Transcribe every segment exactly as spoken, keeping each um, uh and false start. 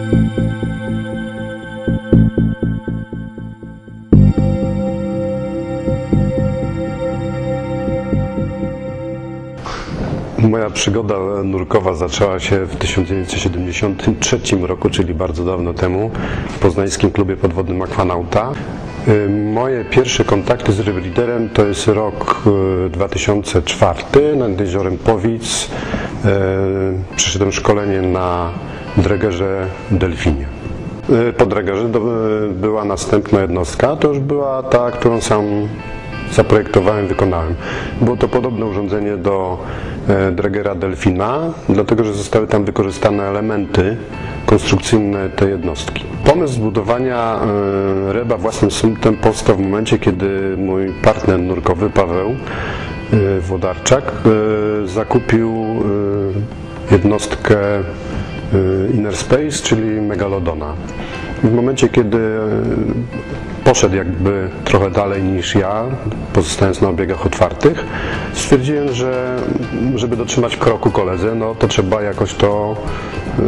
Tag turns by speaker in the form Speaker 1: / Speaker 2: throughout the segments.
Speaker 1: Moja przygoda nurkowa zaczęła się w tysiąc dziewięćset siedemdziesiątym trzecim roku, czyli bardzo dawno temu, w poznańskim klubie podwodnym Aquanauta. Moje pierwsze kontakty z rebreederem to jest rok dwa tysiące czwarty nad jeziorem Powic. Przeszedłem szkolenie na dregerze Delfinie. Po dregerze była następna jednostka, to już była ta, którą sam zaprojektowałem, wykonałem. Było to podobne urządzenie do dregera Delfina, dlatego że zostały tam wykorzystane elementy konstrukcyjne tej jednostki. Pomysł zbudowania reba własnym sumptem powstał w momencie, kiedy mój partner nurkowy Paweł Włodarczak zakupił jednostkę Inner Space, czyli Megalodona. W momencie, kiedy poszedł jakby trochę dalej niż ja, pozostając na obiegach otwartych, stwierdziłem, że żeby dotrzymać kroku koledze, no to trzeba jakoś to yy,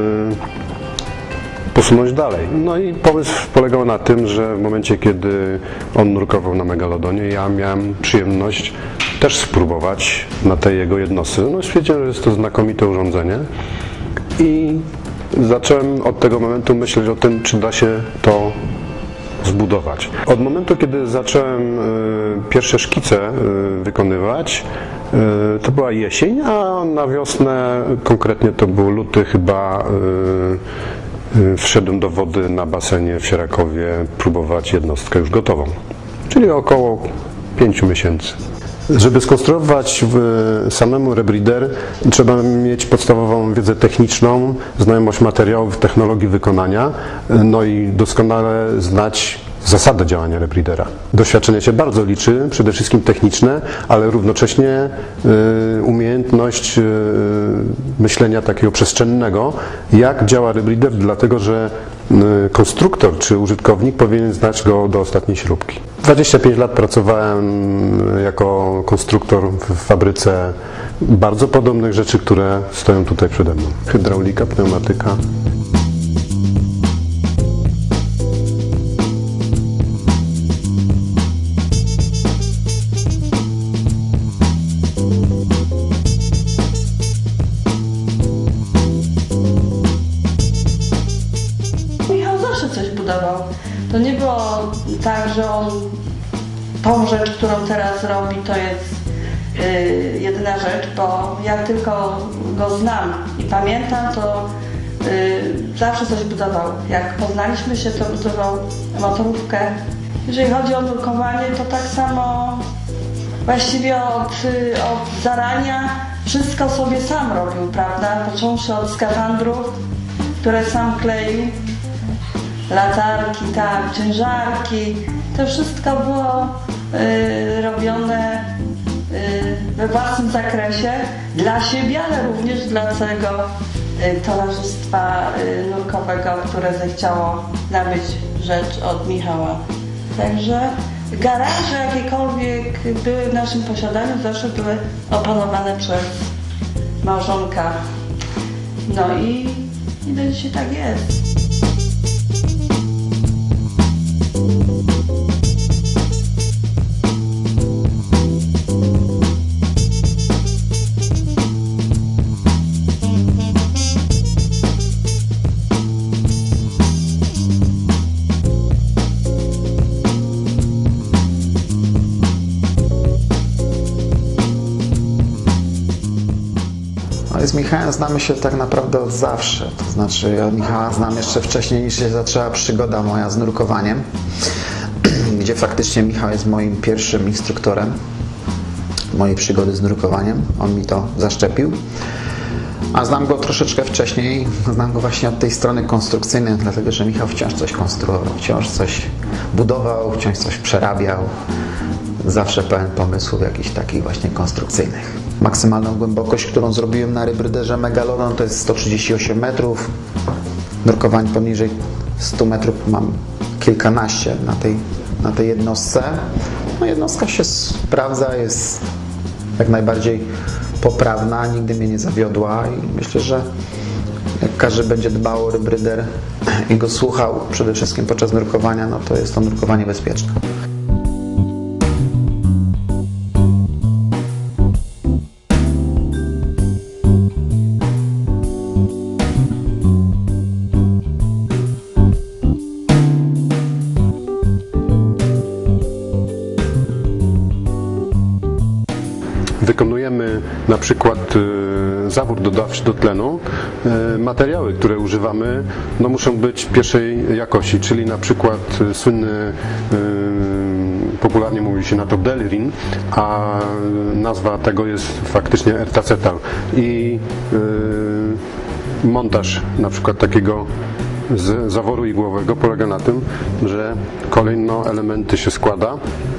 Speaker 1: posunąć dalej. No i pomysł polegał na tym, że w momencie, kiedy on nurkował na Megalodonie, ja miałem przyjemność też spróbować na tej jego jednostce. No i stwierdziłem, że jest to znakomite urządzenie i zacząłem od tego momentu myśleć o tym, czy da się to zbudować. Od momentu, kiedy zacząłem y, pierwsze szkice y, wykonywać, y, to była jesień, a na wiosnę, konkretnie to był luty chyba, y, y, wszedłem do wody na basenie w Sierakowie próbować jednostkę już gotową, czyli około pięciu miesięcy. Żeby skonstruować samemu rebreeder, trzeba mieć podstawową wiedzę techniczną, znajomość materiałów, technologii wykonania, no i doskonale znać zasadę działania rebreedera. Doświadczenie się bardzo liczy, przede wszystkim techniczne, ale równocześnie y, umiejętność y, myślenia takiego przestrzennego, jak działa rebreeder, dlatego że y, konstruktor czy użytkownik powinien znać go do ostatniej śrubki. dwadzieścia pięć lat pracowałem jako konstruktor w fabryce bardzo podobnych rzeczy, które stoją tutaj przede mną. Hydraulika, pneumatyka.
Speaker 2: To nie było tak, że on tą rzecz, którą teraz robi, to jest yy, jedyna rzecz, bo ja tylko go znam i pamiętam, to yy, zawsze coś budował. Jak poznaliśmy się, to budował motorówkę. Jeżeli chodzi o nurkowanie, to tak samo właściwie od, od zarania wszystko sobie sam robił, prawda? Począwszy od skafandrów, które sam kleił, latarki, tak, ciężarki, to wszystko było y, robione y, we własnym zakresie dla siebie, ale również dla całego y, towarzystwa y, nurkowego, które zechciało nabyć rzecz od Michała. Także garaże jakiekolwiek były w naszym posiadaniu, zawsze były opanowane przez małżonka. No i, i do dzisiaj tak jest.
Speaker 3: Z Michałem znamy się tak naprawdę od zawsze, to znaczy ja Michała znam jeszcze wcześniej niż się zaczęła przygoda moja z nurkowaniem, gdzie faktycznie Michał jest moim pierwszym instruktorem mojej przygody z nurkowaniem, on mi to zaszczepił, a znam go troszeczkę wcześniej, znam go właśnie od tej strony konstrukcyjnej, dlatego że Michał wciąż coś konstruował, wciąż coś budował, wciąż coś przerabiał, zawsze pełen pomysłów jakichś takich właśnie konstrukcyjnych. Maksymalną głębokość, którą zrobiłem na rebreederze Megalodon, to jest sto trzydzieści osiem metrów. Nurkowań poniżej stu metrów mam kilkanaście na tej, na tej jednostce. No, jednostka się sprawdza, jest jak najbardziej poprawna, nigdy mnie nie zawiodła i myślę, że jak każdy będzie dbał o rebryder i go słuchał przede wszystkim podczas nurkowania, no to jest to nurkowanie bezpieczne.
Speaker 1: Wykonujemy na przykład y, zawór dodawczy do tlenu. Y, materiały, które używamy, no, muszą być pierwszej jakości, czyli na przykład y, słynny, y, popularnie mówi się na to Delrin, a nazwa tego jest faktycznie ertacetal. I y, montaż na przykład takiego z zaworu igłowego polega na tym, że kolejno elementy się składa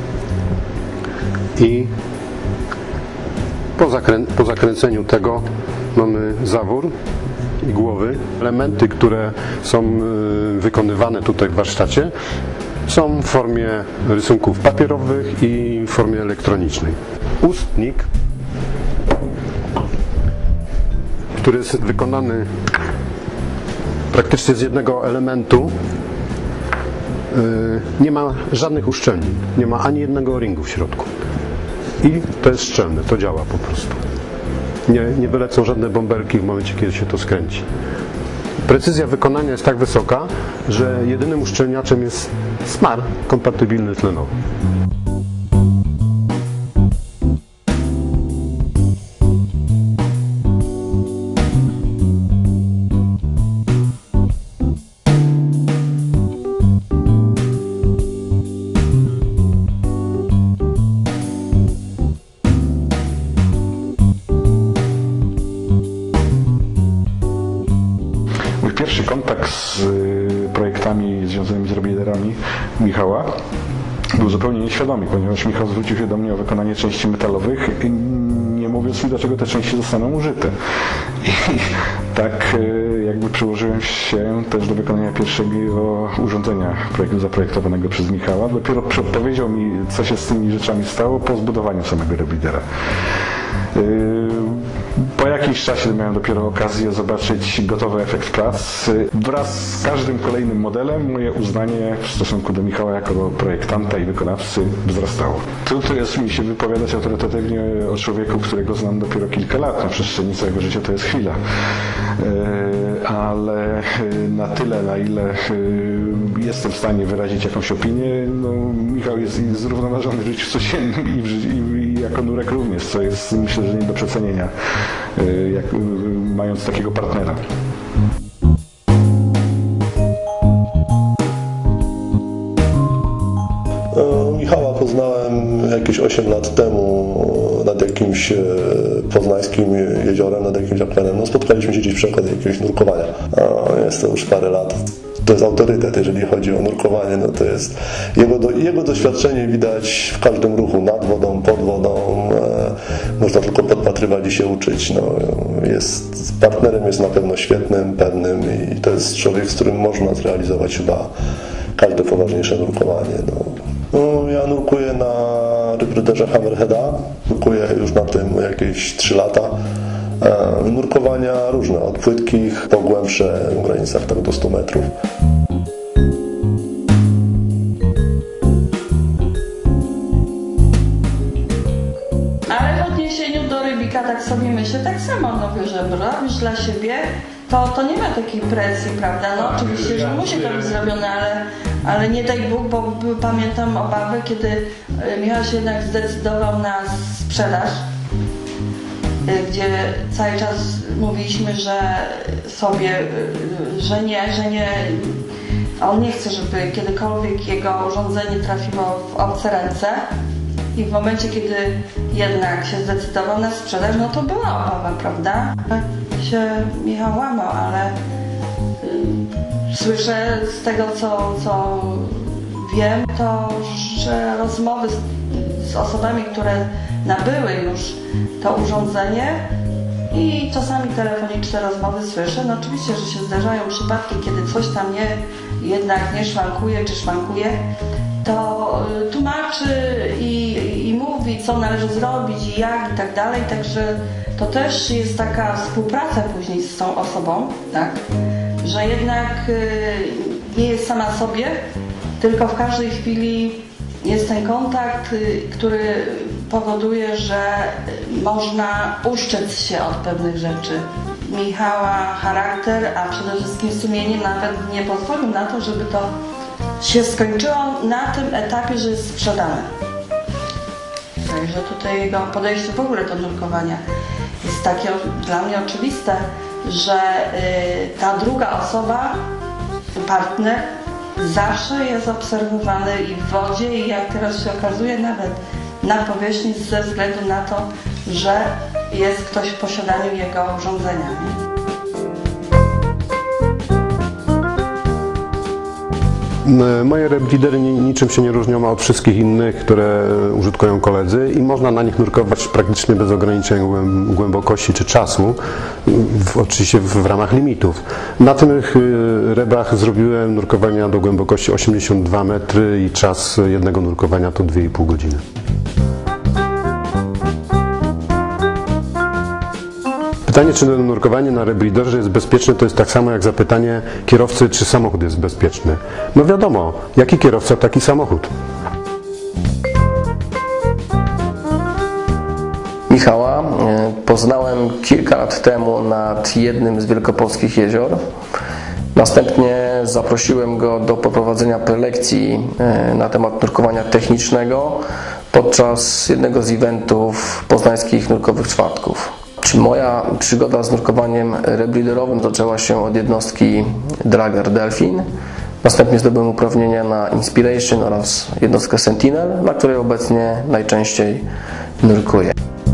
Speaker 1: i Po, zakrę po zakręceniu tego mamy zawór igłowy. Elementy, które są y, wykonywane tutaj w warsztacie, są w formie rysunków papierowych i w formie elektronicznej. Ustnik, który jest wykonany praktycznie z jednego elementu, y, nie ma żadnych uszczelnień, nie ma ani jednego ringu w środku. I to jest szczelne, to działa po prostu. Nie, nie wylecą żadne bąbelki w momencie, kiedy się to skręci. Precyzja wykonania jest tak wysoka, że jedynym uszczelniaczem jest smar kompatybilny tlenowy.
Speaker 4: Pierwszy kontakt z projektami związanymi z rebryderami Michała był zupełnie nieświadomy, ponieważ Michał zwrócił się do mnie o wykonanie części metalowych, nie mówiąc mi, dlaczego te części zostaną użyte. I tak jakby przyłożyłem się też do wykonania pierwszego urządzenia projektu zaprojektowanego przez Michała. Dopiero powiedział mi, co się z tymi rzeczami stało po zbudowaniu samego rebridera. Po jakimś czasie miałem dopiero okazję zobaczyć gotowy efekt prac. Wraz z każdym kolejnym modelem moje uznanie w stosunku do Michała jako projektanta i wykonawcy wzrastało. Trudno jest mi się wypowiadać autorytatywnie o człowieku, którego znam dopiero kilka lat. Na przestrzeni całego życia to jest chwila. Ale na tyle, na ile jestem w stanie wyrazić jakąś opinię, no, Michał jest zrównoważony w życiu codziennym i, w życiu, i jako nurek również, co jest, myślę, że nie do przecenienia, jak, mając takiego partnera.
Speaker 5: Michała poznałem jakieś osiem lat temu nad jakimś poznańskim jeziorem, nad jakimś akwenem. No, spotkaliśmy się gdzieś przy okazji jakiegoś nurkowania. Jest to już parę lat. To jest autorytet, jeżeli chodzi o nurkowanie. No to jest jego, do, jego doświadczenie widać w każdym ruchu, nad wodą, pod wodą. E, można tylko podpatrywać i się uczyć. No, jest, partnerem jest na pewno świetnym, pewnym i to jest człowiek, z którym można zrealizować chyba każde poważniejsze nurkowanie. No. No, ja nurkuję na rebryderze Hammerheada, nurkuję już na tym jakieś trzy lata. E, nurkowania różne, od płytkich po głębsze w granicach tak do stu metrów.
Speaker 2: Ale w odniesieniu do rybika tak sobie myślę, tak samo, no wiesz, że robisz dla siebie, to, to nie ma takiej presji, prawda? No oczywiście, że musi to być zrobione, ale, ale nie daj Bóg, bo pamiętam obawy, kiedy Michał się jednak zdecydował na sprzedaż, gdzie cały czas mówiliśmy, że sobie, że nie, że nie, on nie chce, żeby kiedykolwiek jego urządzenie trafiło w obce ręce. I w momencie, kiedy jednak się zdecydował na sprzedaż, no to była obawa, prawda? Się Michał łamał, ale y, słyszę z tego, co, co wiem, to, że rozmowy z, z osobami, które nabyły już to urządzenie i czasami telefoniczne rozmowy słyszę, no oczywiście, że się zdarzają przypadki, kiedy coś tam nie, jednak nie szwankuje czy szwankuje, to tłumaczy i, i mówi, co należy zrobić i jak i tak dalej, także to też jest taka współpraca później z tą osobą, tak? Że jednak nie jest sama sobie, tylko w każdej chwili jest ten kontakt, który powoduje, że można uszczec się od pewnych rzeczy. Michała charakter, a przede wszystkim sumienie nawet nie pozwolił na to, żeby to się skończyło na tym etapie, że jest sprzedane. Także tutaj jego podejście w ogóle do nurkowania jest takie dla mnie oczywiste, że y, ta druga osoba, partner, zawsze jest obserwowany i w wodzie, i jak teraz się okazuje, nawet na powierzchni, ze względu na to, że jest ktoś w posiadaniu jego urządzenia. Nie?
Speaker 1: Moje rebreedery niczym się nie różnią od wszystkich innych, które użytkują koledzy, i można na nich nurkować praktycznie bez ograniczeń głębokości czy czasu, w, oczywiście w, w ramach limitów. Na tych rebach zrobiłem nurkowania do głębokości osiemdziesiąt dwa metry i czas jednego nurkowania to dwie i pół godziny. Pytanie, czy nurkowanie na rebreederze jest bezpieczne, to jest tak samo jak zapytanie kierowcy, czy samochód jest bezpieczny. No wiadomo, jaki kierowca, taki samochód.
Speaker 6: Michała poznałem kilka lat temu nad jednym z wielkopolskich jezior. Następnie zaprosiłem go do poprowadzenia prelekcji na temat nurkowania technicznego podczas jednego z eventów poznańskich nurkowych czwartków. Czy moja przygoda z nurkowaniem rebreederowym zaczęła się od jednostki Dragger Delfin. Następnie zdobyłem uprawnienia na Inspiration oraz jednostkę Sentinel, na której obecnie najczęściej nurkuję.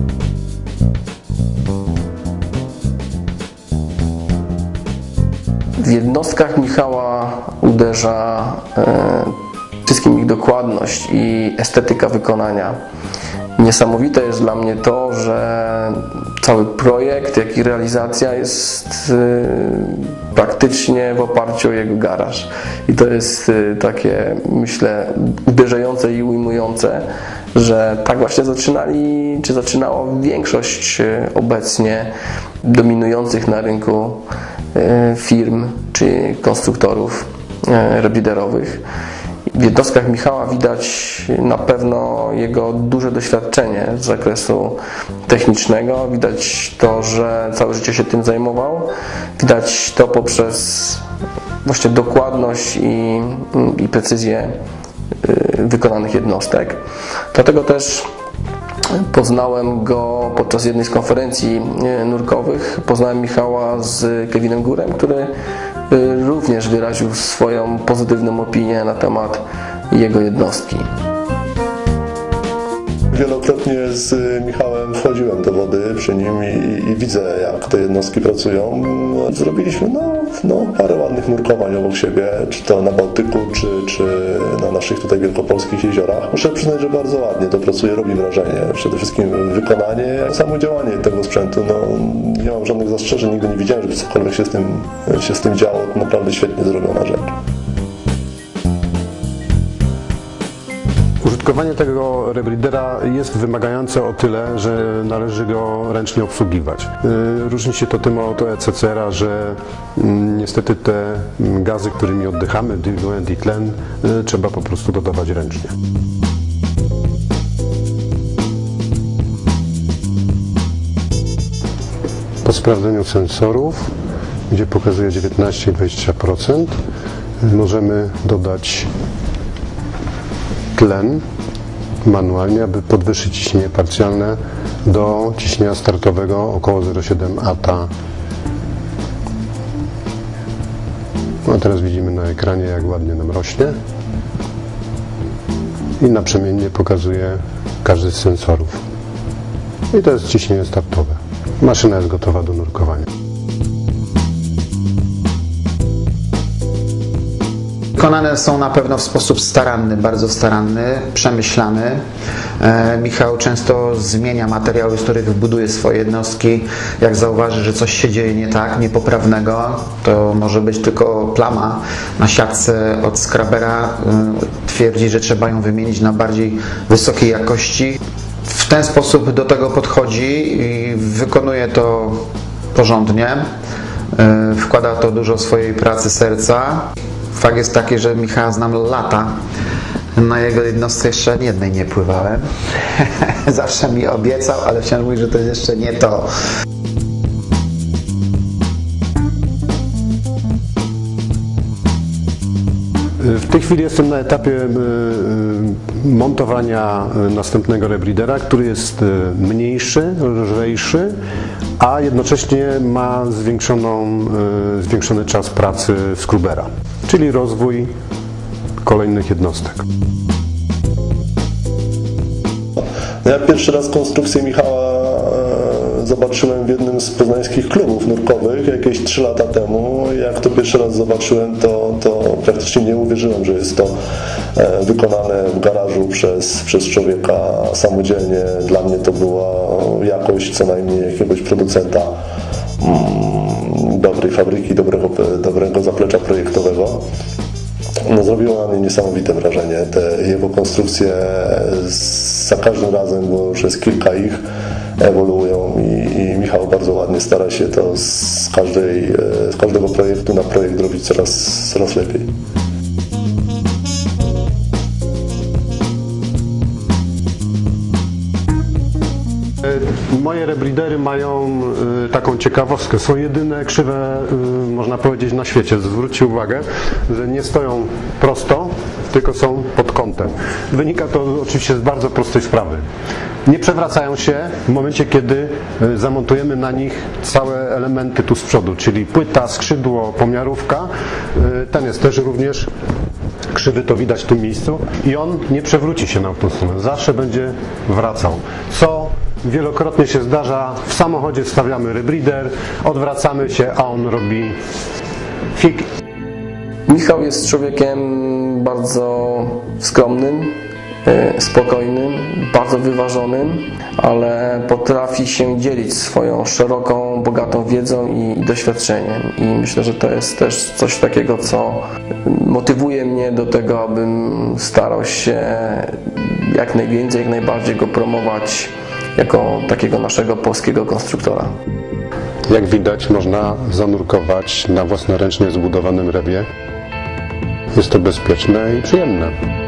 Speaker 6: W jednostkach Michała uderza e, wszystkim ich dokładność i estetyka wykonania. Niesamowite jest dla mnie to, że cały projekt, jak i realizacja jest y, praktycznie w oparciu o jego garaż. I to jest y, takie, myślę, uderzające i ujmujące, że tak właśnie zaczynali, czy zaczynała większość y, obecnie dominujących na rynku y, firm czy konstruktorów y, rebreederowych. W jednostkach Michała widać na pewno jego duże doświadczenie z zakresu technicznego. Widać to, że całe życie się tym zajmował. Widać to poprzez właśnie dokładność i, i precyzję wykonanych jednostek. Dlatego też poznałem go podczas jednej z konferencji nurkowych. Poznałem Michała z Kevinem Górem, który również wyraził swoją pozytywną opinię na temat jego jednostki.
Speaker 5: Wielokrotnie z Michałem wchodziłem do wody przy nim i, i widzę, jak te jednostki pracują. Zrobiliśmy no, no, parę ładnych nurkowań obok siebie, czy to na Bałtyku, czy, czy na naszych tutaj wielkopolskich jeziorach. Muszę przyznać, że bardzo ładnie to pracuje, robi wrażenie. Przede wszystkim wykonanie, samo działanie tego sprzętu. No, nie mam żadnych zastrzeżeń, nigdy nie widziałem, żeby cokolwiek się z tym, się z tym działo. To naprawdę świetnie zrobiona rzecz.
Speaker 1: Użytkowanie tego rebreedera jest wymagające o tyle, że należy go ręcznie obsługiwać. Różni się to tym od E C C R-a, że niestety te gazy, którymi oddychamy, diluent i tlen, trzeba po prostu dodawać ręcznie. Po sprawdzeniu sensorów, gdzie pokazuje dziewiętnaście i dwadzieścia procent, możemy dodać tlen manualnie, aby podwyższyć ciśnienie parcjalne do ciśnienia startowego około zero przecinek siedem atmosfer. No a teraz widzimy na ekranie, jak ładnie nam rośnie i naprzemiennie pokazuje każdy z sensorów. I to jest ciśnienie startowe. Maszyna jest gotowa do nurkowania.
Speaker 3: Wykonane są na pewno w sposób staranny, bardzo staranny, przemyślany. E, Michał często zmienia materiały, z których buduje swoje jednostki. Jak zauważy, że coś się dzieje nie tak, niepoprawnego, to może być tylko plama na siatce od skrabera. E, twierdzi, że trzeba ją wymienić na bardziej wysokiej jakości. W ten sposób do tego podchodzi i wykonuje to porządnie. E, wkłada to dużo swojej pracy, serca. Fakt jest taki, że Michała znam lata. Na jego jednostce jeszcze ani jednej nie pływałem. Zawsze mi obiecał, ale wciąż mówi, że to jest jeszcze nie to.
Speaker 1: W tej chwili jestem na etapie montowania następnego rebreedera, który jest mniejszy, lżejszy, a jednocześnie ma zwiększoną, zwiększony czas pracy skrubera, czyli rozwój kolejnych jednostek.
Speaker 5: Ja pierwszy raz konstrukcję Michała zobaczyłem w jednym z poznańskich klubów nurkowych jakieś trzy lata temu. Jak to pierwszy raz zobaczyłem, to, to praktycznie nie uwierzyłem, że jest to wykonane w garażu przez, przez człowieka samodzielnie. Dla mnie to była jakość co najmniej jakiegoś producenta dobrej fabryki, dobrego, dobrego zaplecza projektowego. No, zrobiło na mnie niesamowite wrażenie. Te jego konstrukcje za każdym razem, bo już jest kilka ich, ewoluują i, i Michał bardzo ładnie stara się to z, każdej, z każdego projektu na projekt robić coraz, coraz lepiej.
Speaker 1: Moje rebreedery mają y, taką ciekawostkę. Są jedyne krzywe, y, można powiedzieć, na świecie. Zwróćcie uwagę, że nie stoją prosto, tylko są pod kątem. Wynika to oczywiście z bardzo prostej sprawy. Nie przewracają się w momencie, kiedy y, zamontujemy na nich całe elementy tu z przodu, czyli płyta, skrzydło, pomiarówka. Y, ten jest też również krzywy, to widać w tym miejscu i on nie przewróci się na tą stronę. Zawsze będzie wracał. Co wielokrotnie się zdarza, w samochodzie stawiamy rebreeder, odwracamy się, a on robi fig.
Speaker 6: Michał jest człowiekiem bardzo skromnym, spokojnym, bardzo wyważonym, ale potrafi się dzielić swoją szeroką, bogatą wiedzą i doświadczeniem. I myślę, że to jest też coś takiego, co motywuje mnie do tego, abym starał się jak najwięcej, jak najbardziej go promować jako takiego naszego polskiego konstruktora.
Speaker 1: Jak widać, można zanurkować na własnoręcznie zbudowanym rewie. Jest to bezpieczne i przyjemne.